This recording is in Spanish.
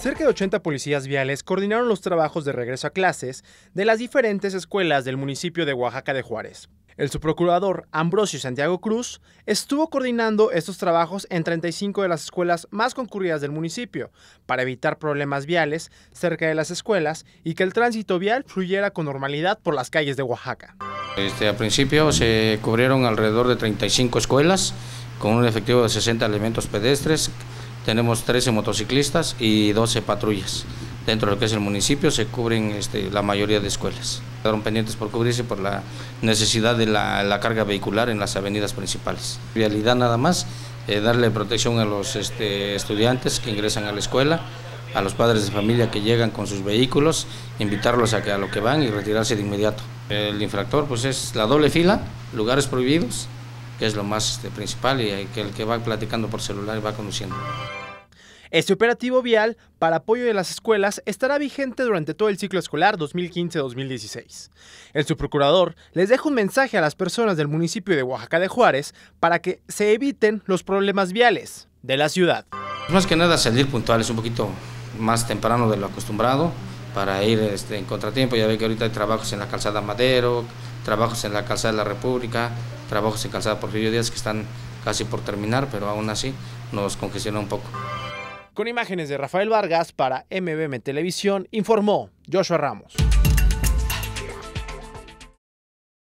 Cerca de 80 policías viales coordinaron los trabajos de regreso a clases de las diferentes escuelas del municipio de Oaxaca de Juárez. El subprocurador Ambrosio Santiago Cruz estuvo coordinando estos trabajos en 35 de las escuelas más concurridas del municipio para evitar problemas viales cerca de las escuelas y que el tránsito vial fluyera con normalidad por las calles de Oaxaca. Al principio se cubrieron alrededor de 35 escuelas con un efectivo de 60 elementos pedestres. Tenemos 13 motociclistas y 12 patrullas. Dentro de lo que es el municipio se cubren la mayoría de escuelas. Quedaron pendientes por cubrirse por la necesidad de la carga vehicular en las avenidas principales. Vialidad nada más, darle protección a los estudiantes que ingresan a la escuela, a los padres de familia que llegan con sus vehículos, invitarlos a lo que van y retirarse de inmediato. El infractor pues es la doble fila, lugares prohibidos, que es lo más principal, y el que va platicando por celular y va conduciendo. Este operativo vial para apoyo de las escuelas estará vigente durante todo el ciclo escolar 2015-2016. El subprocurador les deja un mensaje a las personas del municipio de Oaxaca de Juárez para que se eviten los problemas viales de la ciudad. Más que nada salir puntuales un poquito más temprano de lo acostumbrado para ir en contratiempo. Ya ve que ahorita hay trabajos en la calzada Madero, trabajos en la calzada de la República, trabajos en calzada Porfirio Díaz que están casi por terminar, pero aún así nos congestiona un poco. Con imágenes de Rafael Vargas para MBM Televisión, informó Joshua Ramos.